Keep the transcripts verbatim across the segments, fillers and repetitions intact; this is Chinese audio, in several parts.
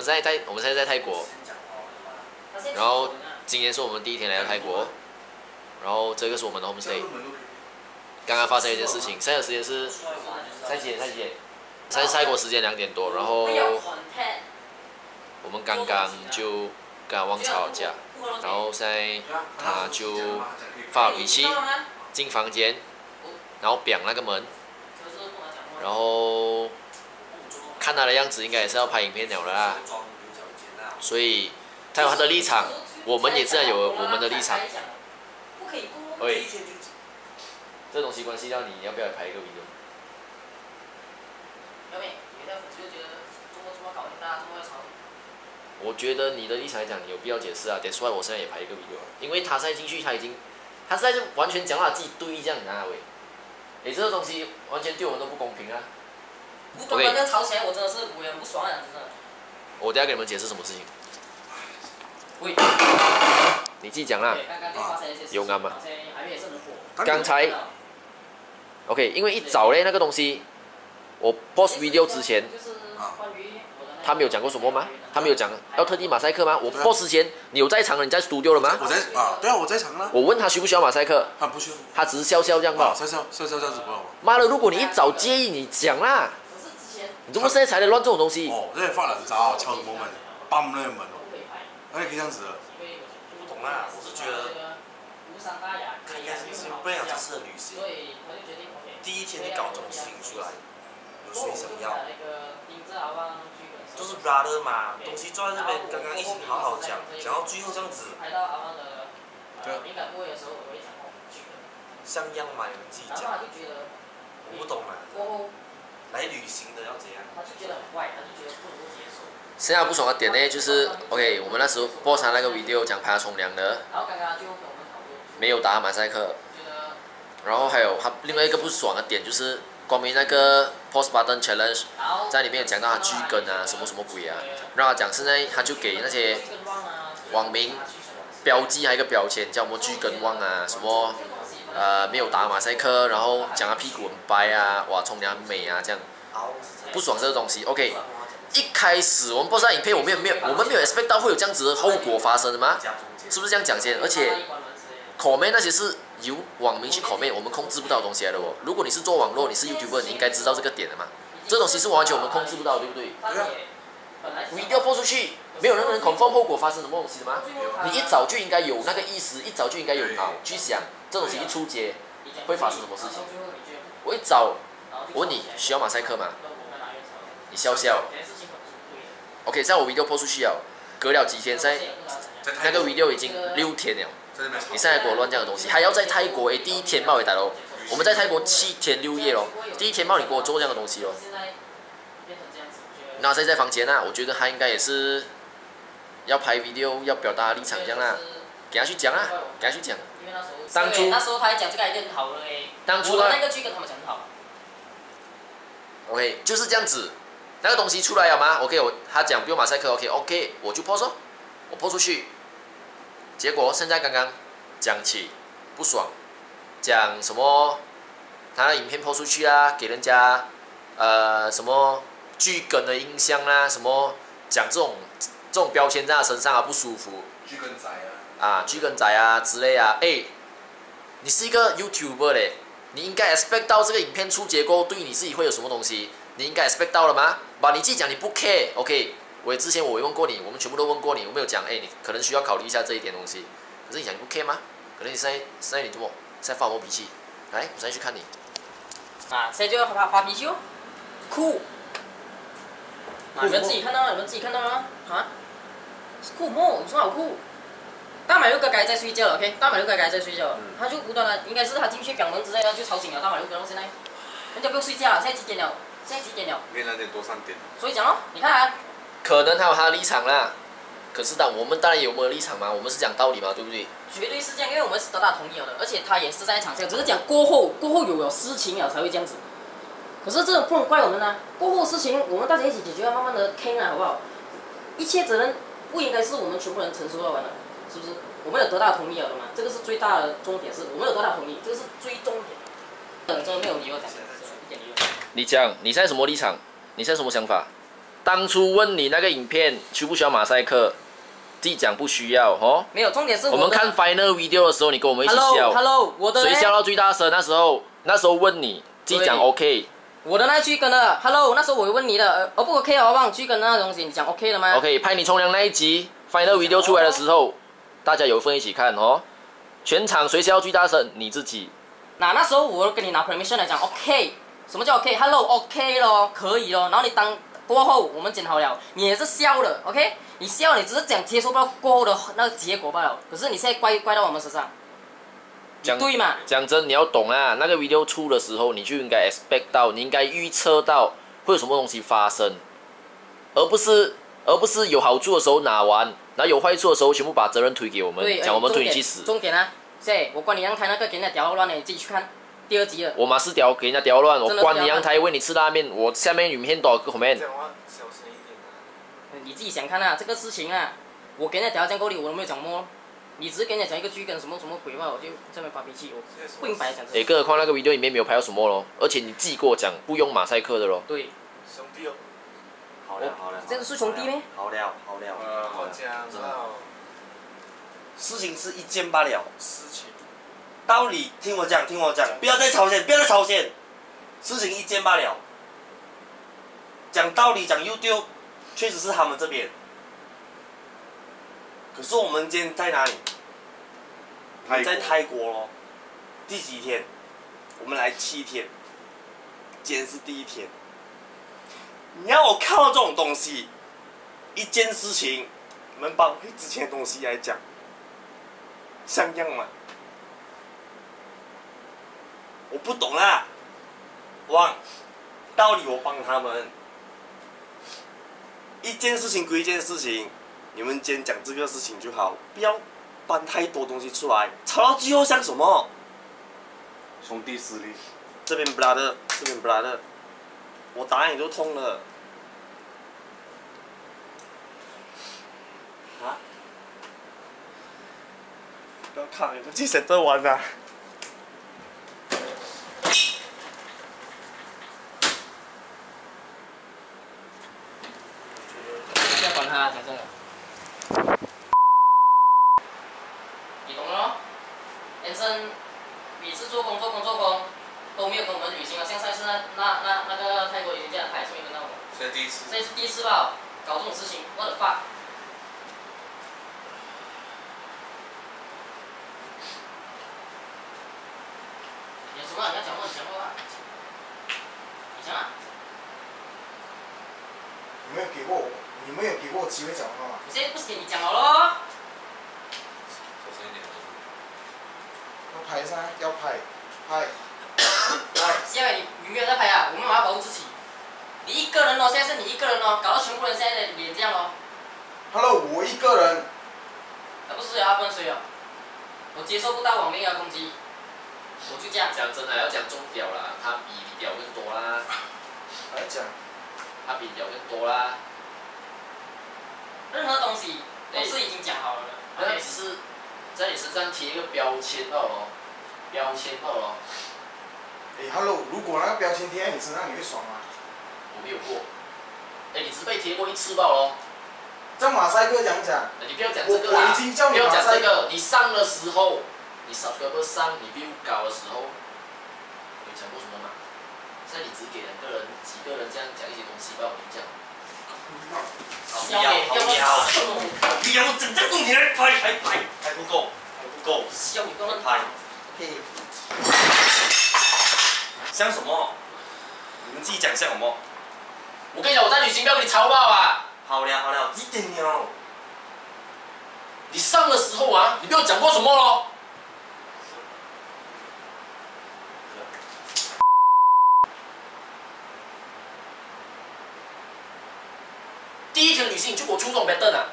现在在我们现在在泰国，然后今天是我们第一天来到泰国，然后这个是我们的 homestay。刚刚发生一件事情，现在的时间是才几点？才几点？现在泰国时间两点多，然后我们刚刚就跟阿旺吵架，然后现在他就发了脾气，进房间，然后表那个门，然后看他的样子应该也是要拍影片了啦，所以他有他的立场，我们也自然有我们的立场。喂，这东西关系到你要不要拍一个 video。我觉得你的立场来讲，你有必要解释啊。That's why 我现在也拍一个 video， 因为他现在进去，他已经，他现在就完全讲他自己对这样子啊喂。诶，这个东西完全对我们都不公平啊。 不懂跟吵起来，我真的是我也很不爽啊，真的。 我等下给你们解释什么事情。 喂。 你自己讲啦。有啱吗？刚才 ，OK， 因为一早嘞那个东西，我 post video 之前，他没有讲过什么吗？他没有讲要特地马赛克吗？我 post 之前，你有在场了？你在 studio 了吗？ 我在啊，对啊，我在场了。 我问他需不需要马赛克， 他不需要， 他只是笑笑这样吧。 笑笑笑笑这样子不好吗？ 妈的，如果你一早介意，你讲啦。你怎么现在才来乱这种东西？ 哦，这发烂渣，敲什么门？嘣那个门哦，那可以这样子的。 不懂啦，我是觉得开开心心，不然这次的旅行，第一天你搞这种事情出来，有谁想要？就是 brother 嘛，东西坐在这边，刚刚一起好好讲，讲到最后这样子， 对啊， 像样嘛，你们自己讲，我不懂嘛，来旅行的要怎样？ 现在不爽的点呢，就是 OK， 我们那时候播上那个 video 讲拍他冲凉的，没有打马赛克，然后还有他另外一个不爽的点就是关于那个 post button challenge， 在里面有讲到他巨根啊什么什么鬼啊，然后他讲现在他就给那些网民标记还有一个标签叫什么巨根旺啊什么。呃，没有打马赛克，然后讲他屁股很白啊，哇，冲凉很美啊，这样不爽这个东西。OK， 一开始我们播上影片，我们也没有，我们没有 expect 到会有这样子的后果发生的吗？是不是这样讲先？而且 comment 那些是由网民去 comment， 我们控制不到的东西来的哦。如果你是做网络，你是 YouTuber， 你应该知道这个点的嘛。这东西是完全我们控制不到，对不对？你一定要播出去，没有任何人 confirm 后果发生什么东西的吗？你一早就应该有那个意识，一早就应该有脑去想。这东西一出街会发生什么事情？我一早我问你需要马赛克吗？你笑笑。OK， 现在我 video po 出去了，隔了几天，现在那个 video 已经六天了。你现在给我乱这样的东西，还要在泰国诶，第一天冒你大佬，我们在泰国七天六夜咯，第一天冒你给我做这样的东西咯。那现在在房间啊，我觉得他应该也是要拍 video， 要表达立场这样啦，给他去讲啊，给他去讲。当初那时候他还讲这个 idea 很好的诶， 当初我那个剧跟他们讲很好。 OK， 就是这样子，那个东西出来了吗 ？OK， 我他讲不用马赛克 ，OK OK， 我就 post 哦，我 post 出去，结果现在刚刚讲起不爽，讲什么他的影片 post 出去啊，给人家呃什么剧梗的印象啦，什么讲这种这种标签在他身上啊不舒服。 剧根仔啊。 啊，剧根仔啊之类啊，哎，你是一个 YouTuber 嘞，你应该 expect 到这个影片出结果对你自己会有什么东西，你应该 expect 到了吗？把你自己讲你不 care，OK， 我也之前我也问过你，我们全部都问过你，我没有讲，哎，你可能需要考虑一下这一点东西，可是你讲你不 care 吗？可能你现在现在你怎么在发我脾气？来，我现在去看你。 啊，现在就要发发脾气哦，酷。啊，你们自己看到了，你们自己看到了吗？啊？酷么？有什么好酷？大马六哥该在睡觉了 ，OK？ 大马六哥该在睡觉了，嗯、他就不断的，应该是他进去表门之类的就吵醒了大马六哥，现在人家不用睡觉了，现在几点了？现在几点了？ 没两点多三点。 所以讲哦，你看啊， 可能他有他的立场啦，可是当我们当然有我们的立场嘛，我们是讲道理嘛，对不对？ 绝对是这样，因为我们是得到同意了的，而且他也是在场下，只是讲过后过后有了事情了才会这样子。可是这个不能怪我们啊，过后的事情我们大家一起解决，慢慢的 K 啊，好不好？一切责任不应该是我们全部人承受到完的，是不是？我们有得到同意了的嘛？这个是最大的重点，是我们有得到同意，这个是最重点。嗯，这个没有理由讲，一点理由。 你讲，你现在什么立场？你现在什么想法？ 当初问你那个影片需不需要马赛克，自己讲不需要哦。 没有，重点是我们看 final video 的时候，你跟我们一起笑 ，Hello， 我的谁笑到最大声？那时候那时候问你，自己讲 OK。 我的那句跟的 ，Hello， 那时候我问你的，呃，不 OK 好不好？去跟那个东西，你讲 OK 了吗 ？OK， 拍你冲凉那一集 final video 出来的时候，大家有份一起看哦。全场谁笑最大声？你自己。 那那时候我跟你拿 permission 来讲 OK， 什么叫 OK？Hello OK 咯，可以咯。然后你当过后我们剪好了，你也是笑了 OK， 你笑你只是讲接受不到过后的那个结果罢了。可是你现在怪怪到我们身上。对嘛？ 讲真，你要懂啊，那个 video 出的时候，你就应该 expect 到，你应该预测到会有什么东西发生，而不是而不是有好处的时候拿完，然后有坏处的时候全部把责任推给我们，讲我们推你去死。 重点啊，现我关你阳台那个给人家屌乱了，你自己去看第二集了。 我马是屌给人家屌乱，我关你阳台喂你吃拉面，我下面影片多少个 comment？ 你自己想看啊，这个事情啊，我给人家屌这样够力，我都没有讲么。你只是跟人家讲一个剧跟什么什么鬼话，我就这边发脾气，我不明白讲这。 哎，更何况那个 video 里面没有拍到什么咯，而且你自己跟我讲不用马赛克的咯。 对。 兄弟哦。好了好了。 这个是兄弟咩？ 好了好了。 呃，我讲知道。 事情是一件罢了。事情。道理听我讲听我讲，不要再吵先，不要再吵先。事情一件罢了。讲道理讲 YouTube， 确实是他们这边。可是我们今天在哪里？在泰国咯。第几天？我们来七天。今天是第一天。你要我看到这种东西，一件事情，我们把之前的东西来讲，像样吗？我不懂啦。忘，道理我帮他们。一件事情归一件事情。你们今天讲这个事情就好，不要搬太多东西出来，吵到最后像什么？ 兄弟势力。 这边不拉的，这边不拉的，我打你都痛了。啊？不要看，你们去省着玩啊！ 不要管他，讲真的。你懂了咯 ？Anson 每次做工做工做工都没有跟我们旅行啊，像上次那那那那个泰国已经这样，他也是没跟到我。 现在第一次。 这是第一次吧？搞这种事情，我的发。有什么你要讲话你讲话，你讲啊。 你没有给过我，你没有给过我机会讲话吗？ 我现在不是给你讲了咯。 要拍噻，要拍，拍，拍。 现在你你没有在拍啊？我们马上保护自己。你一个人哦，现在是你一个人哦，搞到全部人现在的脸这样哦。 Hello， 我一个人。 那不是啊，不能水哦。我接受不到网恋啊攻击，我就这样。 讲真的，要讲中屌啦，他比你屌更多啦。 还讲。 他比你屌更多啦。 任何东西都是已经讲好了的。 那只是在你身上贴一个标签罢了，标签罢了。 哎 ，Hello， 如果那个标签贴在你身上，你会爽吗？ 我没有过。哎，你只被贴过一次罢了。 这马赛克讲讲。 你不要讲这个啦， 我已经叫你不要讲这个。你上的时候，你 subscriber 上，你 view 高的时候，有讲过什么吗？现在你只给两个人、几个人这样讲一些东西吧，我跟你讲。 不要，不要，不要，整这东西来拍，还拍，还不够，还不够， 笑你不能拍。 嘿。 像什么？你们自己讲像什么？ 我跟你讲，我在旅行不要跟你吵爆啊！ 好了好了，几点了？ 你上的时候啊，你跟我讲过什么咯？第一天旅行你就给我出这种 pattern 啊！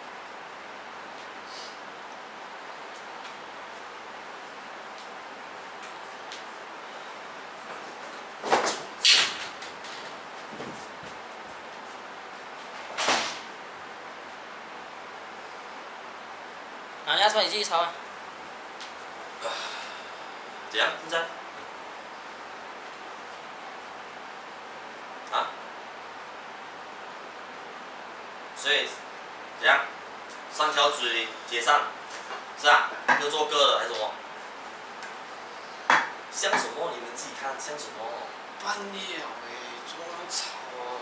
啊，你要抄你继续抄啊。 怎样？现在？啊？ 所以怎样？三条嘴解散，是啊，要做歌了还是什么？像什么？你们自己看，像什么？ 半夜哎，做那么吵啊！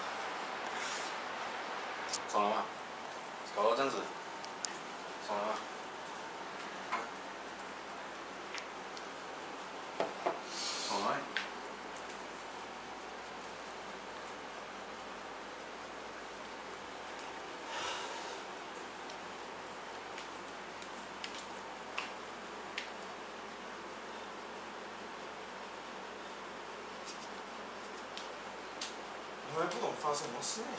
爽了吗？搞到这样子，爽了吗？爽了。 我还不懂发生什么事呢。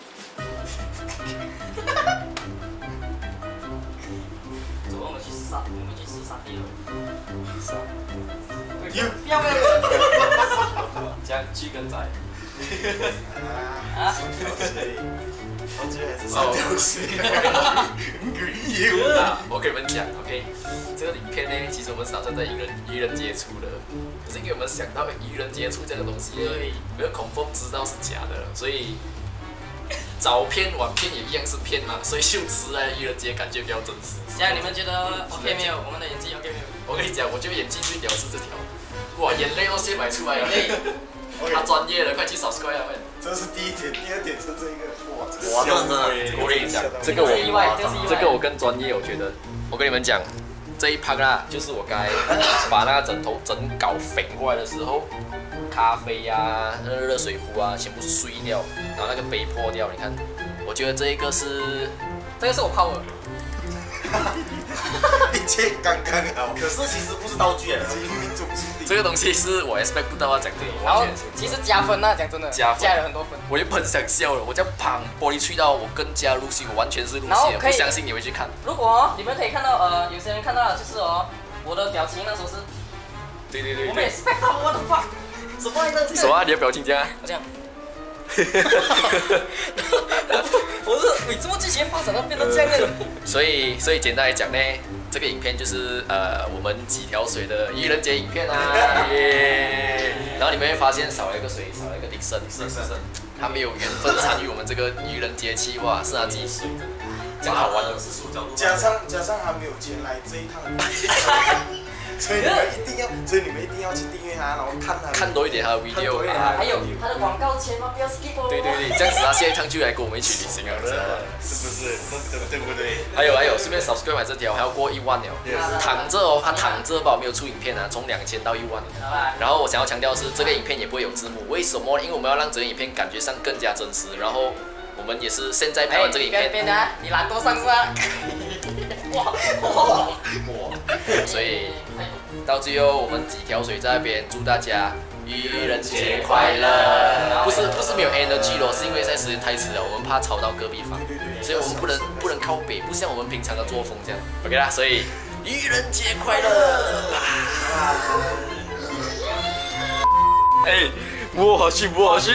走，我们去杀，我们去吃沙地了。 杀。 有，不要不要。 加鸡跟仔。 啊？ 我觉得还是三条线。 我跟你们讲 ，OK， 这个影片呢，其实我们是打算在愚人愚人节出的，可是因为我们想到愚人节出这个东西，没有confirm知道是假的，所以早片晚片也一样是片嘛，所以就吃来愚人节感觉比较真实。 这样你们觉得 OK 没有？我们的演技 OK 没有？ 我跟你讲，我觉得演技最屌是这条，哇，眼泪都先买出来了。 眼泪。 他专业了，快去 subscribe 啊！ 这是第一点，第二点是这个，哇，这个哇， 笑真的， 我跟你讲，这个我意外，这是意外。 这个我更专业，我觉得。我跟你们讲，这一趴啦，就是我刚才把那个枕头整搞粉过来的时候，咖啡啊、那个热水壶啊，全部碎掉，然后那个杯破掉。你看，我觉得这一个是， 这个是我泡的。 一切刚刚好。 可是其实不是道具哎， 这个东西是我 expect 不到啊，讲真的， 然后完全是。 其实加分啊，讲真的， 加分加了很多分。 我原本想笑了，我这样砰玻璃吹到我更加入戏，我完全是入戏了， 然后可以不相信你会去看。 如果你们可以看到，呃，有些人看到的就是哦，我的表情那时候是， 对对对我们对。 expect 到我的 fuck， 什么来着？ 什么啊？你的表情这样？ 我这样。我是你这么剧情发展到变成这样的。 所以，所以简单来讲呢，这个影片就是呃我们几条水的愚人节影片啊，耶！然后你们会发现少了一个水，少了一个迪生， 是是是， 他没有缘分参与我们这个愚人节企划，是他自己水的，这样好玩的。 是塑胶。 加上加上还没有前来这一趟，所以你们一定要，所以你们一定要去订阅他，然后看他看多一点他的 video， 还有他的广告钱吗？不要 skip 哦。 对对对，这样子他下一趟就来跟我们一起旅行了，知道吗？ 是不是？对不对？ 还有还有，顺便 subscribe 买这条，还要过一万了。躺着哦，他躺着吧，没有出影片啊，从两千到一万。然后我想要强调的是，这个影片也不会有字幕，为什么？因为我们要让整个影片感觉上更加真实。然后我们也是现在拍完这个影片， 变的，你懒惰上是吧？哇哇哇！ 所以到最后我们几条水在那边祝大家愚人节快乐。不是不是没有 energy 咯，是因为现在时间太迟了，我们怕吵到隔壁房，所以我们不能不能靠北，不像我们平常的作风这样。OK 啦，所以愚人节快乐！哎，我好气，我好气！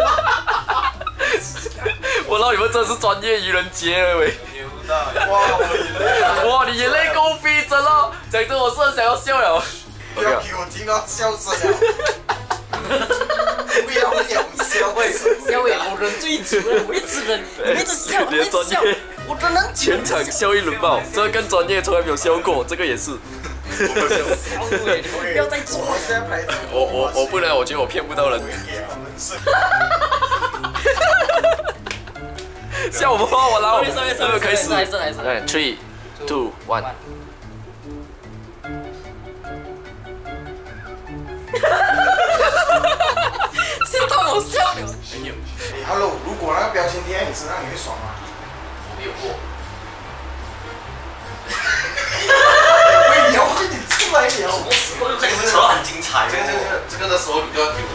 我让你们真是专业愚人节了喂！ 哇，我眼泪！ 哇，你眼泪够逼真了，讲真我是很想要笑了。 不要给我听到笑声了！不要有笑声！ 笑伟，我忍最久了，我一直忍，我一直笑，我一直笑，我都能全场笑一轮爆，这个更专业，从来没有笑过，这个也是。 不要再做我现在拍照， 我我我不能，我觉得我骗不到人。笑我们话我拉我，准备开始。 来一次，来一次。 来 ，three, two, one。 笑到我笑了。 没有， 哎 ，Hello， 如果那个标签贴在你身上，你会爽吗？ 我没有过。 喂，聊快点出来聊！ 这个很精彩。 这个这个这个的时候你就要给我